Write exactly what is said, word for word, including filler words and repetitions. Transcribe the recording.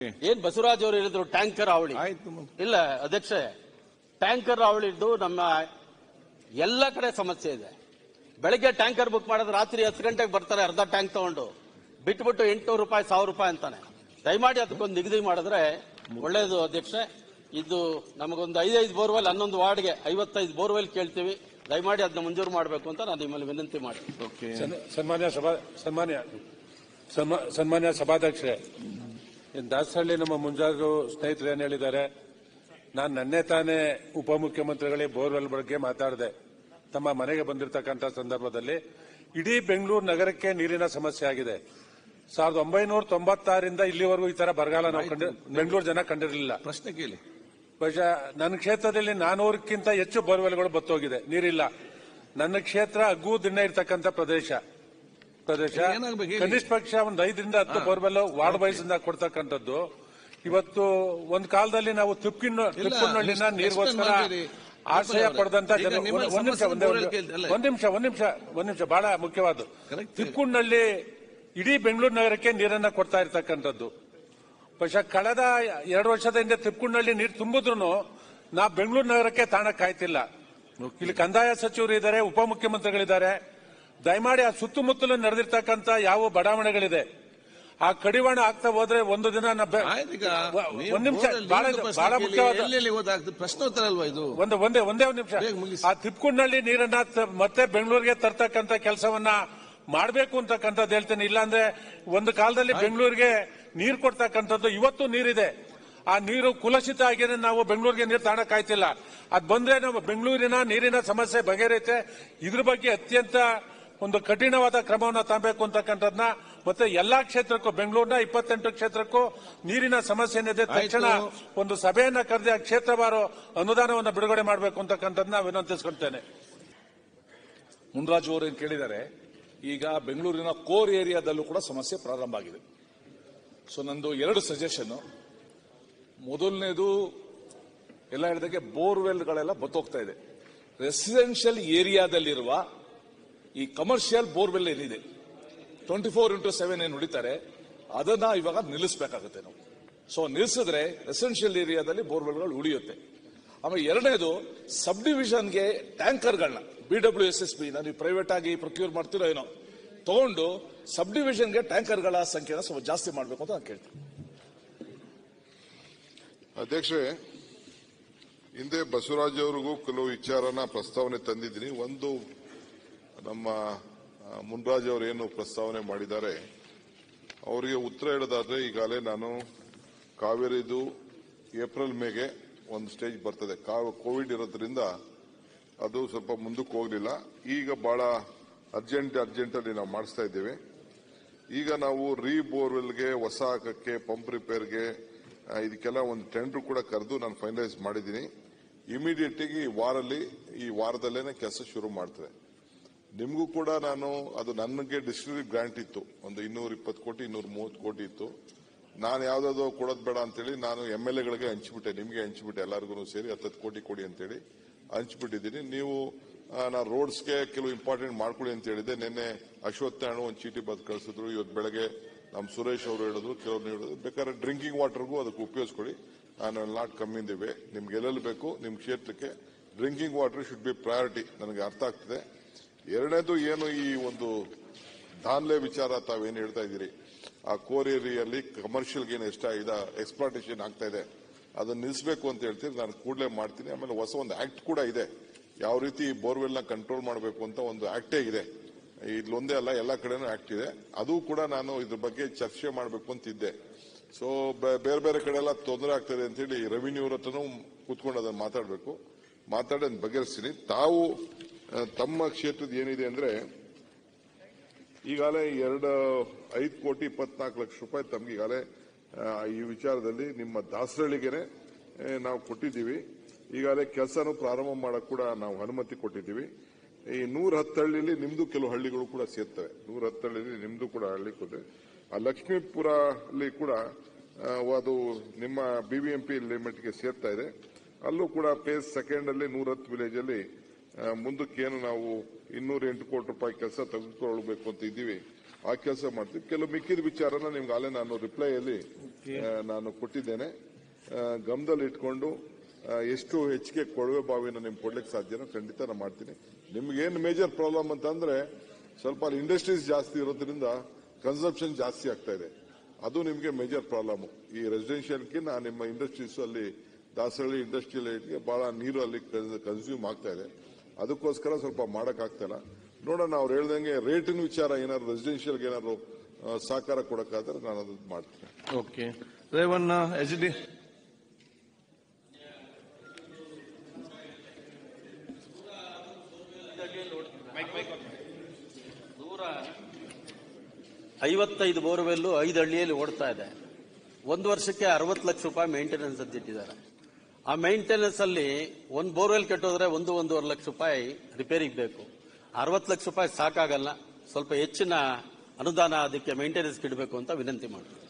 ಏನ್ ಬಸವರಾಜ್ ಅವರು ಹೇಳಿದ್ರು ಟ್ಯಾಂಕರ್ ಅವಳಿ ಇಲ್ಲ ಅಧ್ಯಕ್ಷ, ಟ್ಯಾಂಕರ್ ಅವಳಿದ್ದು ನಮ್ಮ ಎಲ್ಲ ಕಡೆ ಸಮಸ್ಯೆ ಇದೆ. ಬೆಳಗ್ಗೆ ಟ್ಯಾಂಕರ್ ಬುಕ್ ಮಾಡಿದ್ರೆ ರಾತ್ರಿ ಹತ್ತು ಗಂಟೆಗೆ ಬರ್ತಾರೆ, ಅರ್ಧ ಟ್ಯಾಂಕ್ ತಗೊಂಡು ಬಿಟ್ಬಿಟ್ಟು ಎಂಟುನೂರು ರೂಪಾಯಿ ಸಾವಿರ ರೂಪಾಯಿ ಅಂತಾನೆ. ದಯಮಾಡಿ ಅದಕ್ಕೊಂದು ನಿಗದಿ ಮಾಡಿದ್ರೆ ಒಳ್ಳೇದು ಅಧ್ಯಕ್ಷ. ಇದು ನಮಗೊಂದು ಐದೈದು ಬೋರ್ವೆಲ್ ಹನ್ನೊಂದು ವಾರ್ಡ್ಗೆ ಐವತ್ತೈದು ಬೋರ್ವೆಲ್ ಕೇಳ್ತೀವಿ. ದಯಮಾಡಿ ಅದನ್ನ ಮಂಜೂರು ಮಾಡಬೇಕು ಅಂತ ನಾನು ನಿಮ್ಮಲ್ಲಿ ವಿನಂತಿ ಮಾಡ್ತೀನಿ. ಸನ್ಮಾನ್ಯ ಸಭಾ ಸನ್ಮಾನ್ಯ ಸನ್ಮಾನ್ಯ ಸಭಾಧ್ಯಕ್ಷರೇ, ದಾಸಹಳ್ಳಿ ನಮ್ಮ ಮುಂಜಾಗ್ರ ಸ್ನೇಹಿತರು ಏನ್ ಹೇಳಿದ್ದಾರೆ, ನಾನು ನನ್ನೇ ತಾನೇ ಉಪಮುಖ್ಯಮಂತ್ರಿಗಳಿಗೆ ಬೋರ್ವೆಲ್ ಬಗ್ಗೆ ಮಾತಾಡಿದೆ. ತಮ್ಮ ಮನೆಗೆ ಬಂದಿರತಕ್ಕಂಥ ಸಂದರ್ಭದಲ್ಲಿ ಇಡೀ ಬೆಂಗಳೂರು ನಗರಕ್ಕೆ ನೀರಿನ ಸಮಸ್ಯೆ ಆಗಿದೆ. ಸಾವಿರದ ಒಂಬೈನೂರ ತೊಂಬತ್ತಾರರಿಂದ ಇಲ್ಲಿವರೆಗೂ ಈ ತರ ಬರಗಾಲ ನಾವು ಕಂಡು ಬೆಂಗಳೂರು ಜನ ಕಂಡಿರಲಿಲ್ಲ. ಪ್ರಶ್ನೆ ಕೇಳಿ. ನನ್ನ ಕ್ಷೇತ್ರದಲ್ಲಿ ನಾನೂರಕ್ಕಿಂತ ಹೆಚ್ಚು ಬೋರ್ವೆಲ್ಗಳು ಬತ್ತೋಗಿದೆ, ನೀರಿಲ್ಲ. ನನ್ನ ಕ್ಷೇತ್ರ ಅಗ್ಗು ದಿಣ್ಣ ಇರತಕ್ಕಂಥ ಪ್ರದೇಶ ಪ್ರದೇಶ ಕನಿಷ್ಠ ಪಕ್ಷ ಒಂದು ಐದರಿಂದ ಹತ್ತು ಬೋರ್ವೆಲ್ ವಾರ್ಡ್ ವೈಸ್ ಇಂದ ಕೊಡ್ತಕ್ಕಂಥದ್ದು. ಇವತ್ತು ಒಂದು ಕಾಲದಲ್ಲಿ ನಾವು ತಿಪ್ಪಕಿನ ತಿಪ್ಪನಹಳ್ಳಿನ ನೀರಿಗೋಸ್ಕರ ಆಶ್ರಯ ಪಡೆದಂತ ಜನ. ಒಂದ್ ನಿಮಿಷ ಒಂದ್ ನಿಮಿಷ ಒಂದ್ ನಿಮಿಷ ಒಂದ್ ನಿಮಿಷ ಬಹಳ ಮುಖ್ಯವಾದ, ತಿಪ್ಪನಹಳ್ಳಿ ಇಡೀ ಬೆಂಗಳೂರು ನಗರಕ್ಕೆ ನೀರನ್ನ ಕೊಡ್ತಾ ಇರ್ತಕ್ಕಂಥದ್ದು. പക്ഷെ ಕಳೆದ ಎರಡು ವರ್ಷದ ಹಿಂದೆ ತಿಪ್ಪನಹಳ್ಳಿ ನೀರು ತುಂಬಿದ್ರು ನಾ ಬೆಂಗಳೂರು ನಗರಕ್ಕೆ ತಾಣಕ್ಕೆ ಕಾಯ್ತಿಲ್ಲ. ಇಲ್ಲಿ ಕಂದಾಯ ಸಚಿವರು ಇದ್ದಾರೆ, ಉಪಮುಖ್ಯಮಂತ್ರಿಗಳಿದ್ದಾರೆ. ದಯಮಾಡಿ ಆ ಸುತ್ತಮುತ್ತಲು ನಡೆದಿರ್ತಕ್ಕಂಥ ಯಾವ ಬಡಾವಣೆಗಳಿದೆ ಆ ಕಡಿವಾಣ ಆಗ್ತಾ ಹೋದ್ರೆ ಒಂದು ದಿನ ಒಂದ್ ನಿಮಿಷ ಬಹಳ ಬಹಳ ಮುಖ್ಯವಾದ ಪ್ರಶ್ನೋತ್ತರ ಅಲ್ವಾ ಇದು. ಒಂದು ಒಂದೇ ಒಂದೇ ಒಂದು ನಿಮಿಷ. ಆ ತಿಪ್ಪನಹಳ್ಳಿ ನೀರನ್ನ ಮತ್ತೆ ಬೆಂಗಳೂರಿಗೆ ತರ್ತಕ್ಕಂಥ ಕೆಲಸವನ್ನ ಮಾಡಬೇಕು ಅಂತಕ್ಕಂಥದ್ದು ಹೇಳ್ತೇನೆ. ಇಲ್ಲಾಂದ್ರೆ ಒಂದು ಕಾಲದಲ್ಲಿ ಬೆಂಗಳೂರಿಗೆ ನೀರು ಕೊಡ್ತಕ್ಕಂಥದ್ದು ಇವತ್ತು ನೀರಿದೆ, ಆ ನೀರು ಕುಲಷಿತ ಆಗಿದೆ. ನಾವು ಬೆಂಗಳೂರಿಗೆ ನೀರು ತಾಣ ಕಾಯ್ತಿಲ್ಲ. ಅದ್ ಬಂದ್ರೆ ನಾವು ಬೆಂಗಳೂರಿನ ನೀರಿನ ಸಮಸ್ಯೆ ಬಗೆಹರಿಯುತ್ತೆ. ಇದ್ರ ಬಗ್ಗೆ ಅತ್ಯಂತ ಒಂದು ಕಠಿಣವಾದ ಕ್ರಮವನ್ನು ತಗಬೇಕು ಅಂತಕ್ಕಂಥದ್ದನ್ನ ಮತ್ತೆ ಎಲ್ಲಾ ಕ್ಷೇತ್ರಕ್ಕೂ ಬೆಂಗಳೂರಿನ ಇಪ್ಪತ್ತೆಂಟು ಕ್ಷೇತ್ರಕ್ಕೂ ನೀರಿನ ಸಮಸ್ಯೆ ಏನಿದೆ ತಕ್ಷಣ ಒಂದು ಸಭೆಯನ್ನ ಕರೆದಿ ಆ ಕ್ಷೇತ್ರವಾರು ಅನುದಾನವನ್ನು ಬಿಡುಗಡೆ ಮಾಡಬೇಕು ಅಂತಕ್ಕಂಥದ್ದನ್ನ ವಿನಂತಿಸ್ಕೊಳ್ತೇನೆ. ಮುನ್ರಾಜು ಅವರು ಏನ್ ಕೇಳಿದ್ದಾರೆ, ಈಗ ಬೆಂಗಳೂರಿನ ಕೋರ್ ಏರಿಯಾದಲ್ಲೂ ಕೂಡ ಸಮಸ್ಯೆ ಪ್ರಾರಂಭ ಆಗಿದೆ. ಸೊ ನಂದು ಎರಡು ಸಜೆಷನ್. ಮೊದಲನೇದು, ಎಲ್ಲ ಹೇಳಿದಾಗೆ ಬೋರ್ವೆಲ್ಗಳೆಲ್ಲ ಬತ್ತೋಗ್ತಾ ಇದೆ. ರೆಸಿಡೆನ್ಷಿಯಲ್ ಏರಿಯಾದಲ್ಲಿರುವ ಈ ಕಮರ್ಷಿಯಲ್ ಬೋರ್ವೆಲ್ ಏನಿದೆ ಟ್ವೆಂಟಿ ಫೋರ್ ಇಂಟು ಸೆವೆನ್ ಏನು ಹೊಡಿತಾರೆ ಅದನ್ನ ಇವಾಗ ನಿಲ್ಲಿಸಬೇಕಾಗುತ್ತೆ ನಾವು. ಸೊ ನಿಲ್ಲಿಸಿದ್ರೆ ರೆಸಿಡೆನ್ಷಿಯಲ್ ಏರಿಯಾದಲ್ಲಿ ಬೋರ್ವೆಲ್ಗಳು ಉಳಿಯುತ್ತೆ. ಆಮೇಲೆ ಎರಡನೇದು, ಸಬ್ ಡಿವಿಷನ್ಗೆ ಟ್ಯಾಂಕರ್ಗಳನ್ನ B W S S B ನೀವು ಪ್ರೈವೇಟ್ ಆಗಿ ಪ್ರೊಕ್ಯೂರ್ ಮಾಡ್ತಿರೋ ಏನೋ ತಗೊಂಡು ಸಬ್ ಡಿವಿಷನ್ಗೆ ಟ್ಯಾಂಕರ್ಗಳ ಸಂಖ್ಯೆನ ಸ್ವಲ್ಪ ಜಾಸ್ತಿ ಮಾಡಬೇಕು ಅಂತ ನಾನು ಕೇಳ್ತೀನಿ. ಅಧ್ಯಕ್ಷರೇ, ಹಿಂದೆ ಬಸವರಾಜ್ ಅವರಿಗೂ ಕೆಲವು ವಿಚಾರನ ಪ್ರಸ್ತಾವನೆ ತಂದಿದ್ದೀನಿ. ಒಂದು, ನಮ್ಮ ಮುನ್ರಾಜ್ ಅವರು ಏನು ಪ್ರಸ್ತಾವನೆ ಮಾಡಿದ್ದಾರೆ ಅವರಿಗೆ ಉತ್ತರ ಹೇಳೋದಾದ್ರೆ, ಈಗಾಗಲೇ ನಾನು ಕಾವೇರಿದು ಏಪ್ರಿಲ್ ಮೇಗೆ ಒಂದು ಸ್ಟೇಜ್ ಬರ್ತದೆ. ಕೋವಿಡ್ ಇರೋದ್ರಿಂದ ಅದು ಸ್ವಲ್ಪ ಮುಂದಕ್ಕೆ ಹೋಗಲಿಲ್ಲ. ಈಗ ಬಹಳ ಅರ್ಜೆಂಟ್ ಅರ್ಜೆಂಟ್ ಅಲ್ಲಿ ನಾವು ಮಾಡಿಸ್ತಾ ಇದ್ದೇವೆ. ಈಗ ನಾವು ರೀ ಬೋರ್ವೆಲ್ಗೆ ಹೊಸ ಹಾಕಕ್ಕೆ, ಪಂಪ್ ರಿಪೇರ್ಗೆ, ಇದಕ್ಕೆಲ್ಲ ಒಂದು ಟೆಂಡರ್ ಕೂಡ ಕರೆದು ನಾನು ಫೈನಲೈಸ್ ಮಾಡಿದ್ದೀನಿ. ಇಮಿಡಿಯೇಟ್ ಆಗಿ ಈ ವಾರಲ್ಲಿ ಈ ವಾರದಲ್ಲೇನೆ ಕೆಲಸ ಶುರು ಮಾಡ್ತದೆ. ನಿಮಗೂ ಕೂಡ ನಾನು, ಅದು ನನಗೆ ಡಿಸ್ಟಿಲರಿ ಗ್ರಾಂಟ್ ಇತ್ತು, ಒಂದು ಇನ್ನೂರ ಇಪ್ಪತ್ತು ಕೋಟಿ ಇನ್ನೂರ ಮೂವತ್ತು ಕೋಟಿ ಇತ್ತು. ನಾನು ಯಾವ್ದಾದ್ರು ಕೊಡೋದು ಬೇಡ ಅಂತೇಳಿ ನಾನು ಎಂ ಎಲ್ ಎಗಳಿಗೆ ಹಂಚಿಬಿಟ್ಟೆ, ನಿಮಗೆ ಹಂಚಿಬಿಟ್ಟೆ, ಎಲ್ಲರಿಗೂ ಸೇರಿ ಹತ್ತತ್ತು ಕೋಟಿ ಕೊಡಿ ಅಂತೇಳಿ ಹಂಚಿಬಿಟ್ಟಿದ್ದೀನಿ. ನೀವು ನಾ ರೋಡ್ಸ್ಗೆ ಕೆಲವು ಇಂಪಾರ್ಟೆಂಟ್ ಮಾಡ್ಕೊಳ್ಳಿ ಅಂತ ಹೇಳಿದೆ. ನಿನ್ನೆ ಅಶ್ವತ್ಥಾಣು ಒಂದು ಚೀಟಿ ಬರೆದು ಕಳಿಸಿದ್ರು. ಇವತ್ತು ಬೆಳಗ್ಗೆ ನಮ್ಮ ಸುರೇಶ್ ಅವರು ಹೇಳಿದ್ರು, ಕೆಲವರು ಹೇಳಿದ್ರು. ಬೇಕಾದ್ರೆ ಡ್ರಿಂಕಿಂಗ್ ವಾಟರ್ಗೂ ಅದಕ್ಕೆ ಉಪಯೋಗಿಸ್ಕೊಳ್ಳಿ. ನಾನು ನಾಟ್ ಕಮ್ಮಿ ಇದ್ದೇವೆ. ನಿಮ್ಗೆ ಎಲ್ಲೆಲ್ಲಿ ಬೇಕು ನಿಮ್ಮ ಕ್ಷೇತ್ರಕ್ಕೆ drinking water should be priority, ನನಗೆ ಅರ್ಥ ಆಗ್ತದೆ. ಎರಡನೇದು, ಏನು ಈ ಒಂದು ದಾನ್ಲೆ ವಿಚಾರ ತಾವೇನು ಹೇಳ್ತಾ ಇದ್ದೀರಿ, ಆ ಕೋರ್ ಏರಿಯಲ್ಲಿ ಕಮರ್ಷಿಯಲ್ಗೆ ಏನು ಎಷ್ಟ ಇದ ಎಕ್ಸ್ಪ್ಲಾಟೇಷನ್ ಆಗ್ತಾ ಇದೆ ಅದನ್ನ ನಿಲ್ಲಿಸಬೇಕು ಅಂತ ಹೇಳ್ತೀನಿ. ನಾನು ಕೂಡಲೇ ಮಾಡ್ತೀನಿ. ಆಮೇಲೆ ಹೊಸ ಒಂದು ಆಕ್ಟ್ ಕೂಡ ಇದೆ, ಯಾವ ರೀತಿ ಬೋರ್ವೆಲ್ ನ ಕಂಟ್ರೋಲ್ ಮಾಡಬೇಕು ಅಂತ ಒಂದು ಆಕ್ಟೇ ಇದೆ. ಇಲ್ಲೊಂದೇ ಅಲ್ಲ, ಎಲ್ಲ ಕಡೆನೂ ಆಕ್ಟ್ ಇದೆ. ಅದು ಕೂಡ ನಾನು ಇದ್ರ ಬಗ್ಗೆ ಚರ್ಚೆ ಮಾಡಬೇಕು ಅಂತಿದ್ದೆ. ಸೊ ಬೇರೆ ಬೇರೆ ಕಡೆ ಎಲ್ಲ ತೊಂದರೆ ಆಗ್ತದೆ ಅಂತ ಹೇಳಿ ರೆವಿನ್ಯೂ ಹತ್ರನೂ ಕೂತ್ಕೊಂಡು ಅದನ್ನು ಮಾತಾಡಬೇಕು, ಮಾತಾಡಿ ಅದನ್ನ ಬಗೆಹರಿಸ್ತೀನಿ. ತಾವು ತಮ್ಮ ಕ್ಷೇತ್ರದ ಏನಿದೆ ಅಂದ್ರೆ, ಈಗಾಗಲೇ ಎರಡು ಐದು ಕೋಟಿ ಇಪ್ಪತ್ನಾಲ್ಕು ಲಕ್ಷ ರೂಪಾಯಿ ತಮ್ಗೆ ಈಗಾಗಲೇ ಈ ವಿಚಾರದಲ್ಲಿ ನಿಮ್ಮ ದಾಸರಳ್ಳಿಗೆನೆ ನಾವು ಕೊಟ್ಟಿದ್ದೀವಿ. ಈಗಾಗಲೇ ಕೆಲಸನೂ ಪ್ರಾರಂಭ ಮಾಡಕ್ ಕೂಡ ನಾವು ಅನುಮತಿ ಕೊಟ್ಟಿದ್ದೀವಿ. ಈ ನೂರ ಹತ್ತು ಹಳ್ಳಿಯಲ್ಲಿ ನಿಮ್ದು ಕೆಲವು ಹಳ್ಳಿಗಳು ಕೂಡ ಸೇರ್ತವೆ. ನೂರ ಹತ್ತು ಹಳ್ಳಿಯಲ್ಲಿ ನಿಮ್ದು ಕೂಡ ಹಳ್ಳಿ ಕೊಟ್ಟೆ. ಆ ಲಕ್ಷ್ಮೀಪುರ ಅಲ್ಲಿ ಕೂಡ ಅದು ನಿಮ್ಮ ಬಿಬಿಎಂಪಿ ಲಿಮಿಟ್ಗೆ ಸೇರ್ತಾ ಇದೆ. ಅಲ್ಲೂ ಕೂಡ ಫೇಸ್ ಸೆಕೆಂಡ್ ಅಲ್ಲಿ ನೂರ ಹತ್ತು ವಿಲೇಜ್ ಅಲ್ಲಿ ಮುಂದಕ್ಕೆ ಏನು ನಾವು ಇನ್ನೂರ ಎಂಟು ಕೋಟಿ ರೂಪಾಯಿ ಕೆಲಸ ತೆಗೆದುಕೊಳ್ಳಬೇಕು ಅಂತ ಇದ್ದೀವಿ. ಆ ಕೆಲಸ ಮಾಡ್ತೀವಿ. ಕೆಲವು ಮಿಕ್ಕಿದ ವಿಚಾರನ ನಿಮ್ಗೆ ಅಲ್ಲೇ ನಾನು ರಿಪ್ಲೈಯಲ್ಲಿ ನಾನು ಕೊಟ್ಟಿದ್ದೇನೆ. ಗಮನದಲ್ಲಿ ಇಟ್ಕೊಂಡು ಎಷ್ಟು ಹೆಚ್ಚಿಗೆ ಕೊಳವೆ ಬಾವಿನ ನಿಮ್ಗೆ ಕೊಡ್ಲಿಕ್ಕೆ ಸಾಧ್ಯನೋ ಖಂಡಿತ ನಾನು ಮಾಡ್ತೀನಿ. ನಿಮ್ಗೇನು ಮೇಜರ್ ಪ್ರಾಬ್ಲಮ್ ಅಂತಂದ್ರೆ ಸ್ವಲ್ಪ ಅಲ್ಲಿ ಇಂಡಸ್ಟ್ರೀಸ್ ಜಾಸ್ತಿ ಇರೋದ್ರಿಂದ ಕನ್ಸಂಪ್ಷನ್ ಜಾಸ್ತಿ ಆಗ್ತಾ ಇದೆ. ಅದು ನಿಮಗೆ ಮೇಜರ್ ಪ್ರಾಬ್ಲಮ್. ಈ ರೆಸಿಡೆನ್ಷಿಯಲ್ಗಿಂತ ನಿಮ್ಮ ಇಂಡಸ್ಟ್ರೀಸ್ ಅಲ್ಲಿ ದಾಸರಳ್ಳಿ ಇಂಡಸ್ಟ್ರಿಯಲ್ ಏಟ್ಗೆ ಬಹಳ ನೀರು ಅಲ್ಲಿ ಕನ್ಸ್ಯೂಮ್ ಆಗ್ತಾ ಇದೆ. ಅದಕ್ಕೋಸ್ಕರ ಸ್ವಲ್ಪ ಮಾಡಕ್ಕಾಗ್ತಾ ಇಲ್ಲ. ನೋಡೋಣ, ಅವ್ರು ಹೇಳ್ದಂಗೆ ರೇಟಿನ ವಿಚಾರ ಏನಾದ್ರು ರೆಸಿಡೆನ್ಷಿಯಲ್ಗೆ ಏನಾದ್ರು ಸಹಕಾರ ಕೊಡಕ್ಕಾದ್ರೆ ನಾನು ಅದನ್ನ ಮಾಡ್ತೀನಿ. Okay, Revanna H D. ಐವತ್ತೈದು ಬೋರ್ವೆಲ್ಲು ಐದು ಹಳ್ಳಿಯಲ್ಲಿ ಓಡ್ತಾ ಇದೆ. ಒಂದು ವರ್ಷಕ್ಕೆ ಅರವತ್ತು ಲಕ್ಷ ರೂಪಾಯಿ ಮೇಂಟೆನೆನ್ಸ್ ಅಂತ ಇಟ್ಟಿದ್ದಾರೆ. ಆ ಮೇಂಟೆನೆನ್ಸ್ ಅಲ್ಲಿ ಒಂದು ಬೋರ್ವೆಲ್ ಕೆಟ್ಟೋದ್ರೆ ಒಂದು ಒಂದೂವರೆ ಲಕ್ಷ ರೂಪಾಯಿ ರಿಪೇರಿಗೆ ಬೇಕು. ಅರವತ್ತು ಲಕ್ಷ ರೂಪಾಯಿ ಸಾಕಾಗಲ್ಲ. ಸ್ವಲ್ಪ ಹೆಚ್ಚಿನ ಅನುದಾನ ಅದಕ್ಕೆ ಮೇಂಟೆನೆನ್ಸ್ ಇಡಬೇಕು ಅಂತ ವಿನಂತಿ ಮಾಡ್ತೀನಿ.